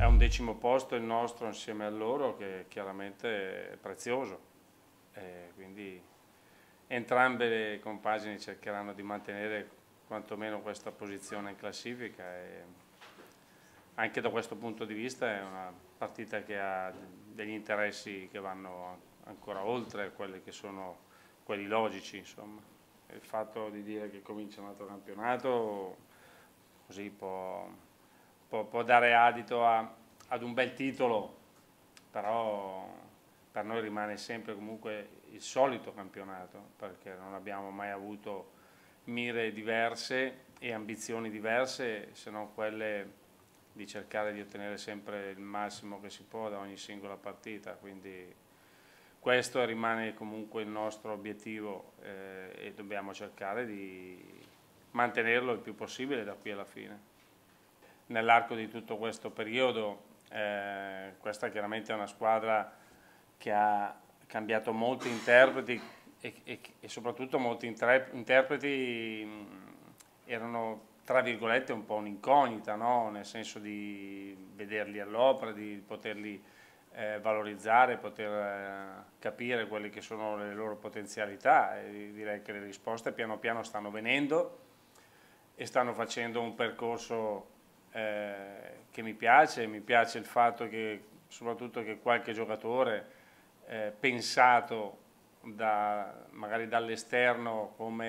è un 10° posto il nostro insieme a loro, che chiaramente è prezioso, quindi entrambe le compagini cercheranno di mantenere quantomeno questa posizione in classifica, e anche da questo punto di vista è una partita che ha degli interessi che vanno ancora oltre quelli che sono quelli logici, insomma. Il fatto di dire che comincia un altro campionato così può dare adito ad un bel titolo, però per noi rimane sempre comunque il solito campionato, perché non abbiamo mai avuto mire diverse e ambizioni diverse, se non quelle di cercare di ottenere sempre il massimo che si può da ogni singola partita, quindi questo rimane comunque il nostro obiettivo, e dobbiamo cercare di mantenerlo il più possibile da qui alla fine. Nell'arco di tutto questo periodo, questa chiaramente è una squadra che ha cambiato molti interpreti e soprattutto molti interpreti erano tra virgolette un po' un'incognita, no? Nel senso di vederli all'opera, di poterli valorizzare, poter capire quelle che sono le loro potenzialità, e direi che le risposte piano piano stanno venendo e stanno facendo un percorso che mi piace il fatto che soprattutto che qualche giocatore pensato magari dall'esterno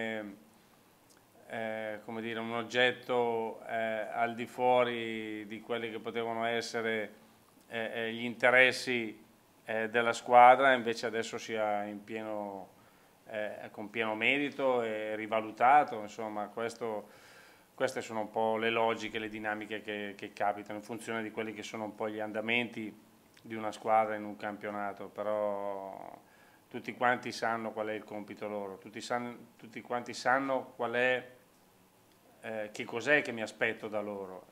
come dire, un oggetto al di fuori di quelli che potevano essere gli interessi della squadra, invece adesso sia con pieno merito e rivalutato, insomma queste sono un po' le logiche, le dinamiche che capitano in funzione di quelli che sono un po' gli andamenti di una squadra in un campionato, però tutti quanti sanno qual è il compito loro, tutti quanti sanno qual è, che cos'è che mi aspetto da loro,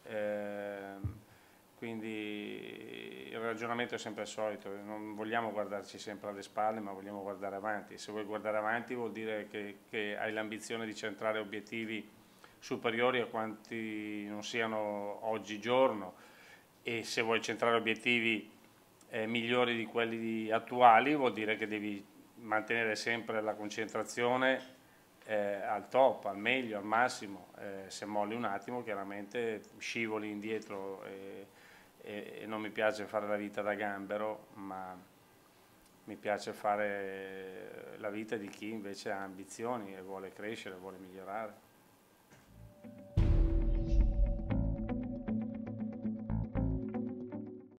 quindi il ragionamento è sempre il solito, non vogliamo guardarci sempre alle spalle, ma vogliamo guardare avanti. Se vuoi guardare avanti vuol dire che hai l'ambizione di centrare obiettivi superiori a quanti non siano oggigiorno, e se vuoi centrare obiettivi migliori di quelli attuali vuol dire che devi mantenere sempre la concentrazione al top, al meglio, al massimo. Se molli un attimo chiaramente scivoli indietro, e non mi piace fare la vita da gambero, ma mi piace fare la vita di chi invece ha ambizioni e vuole crescere, vuole migliorare.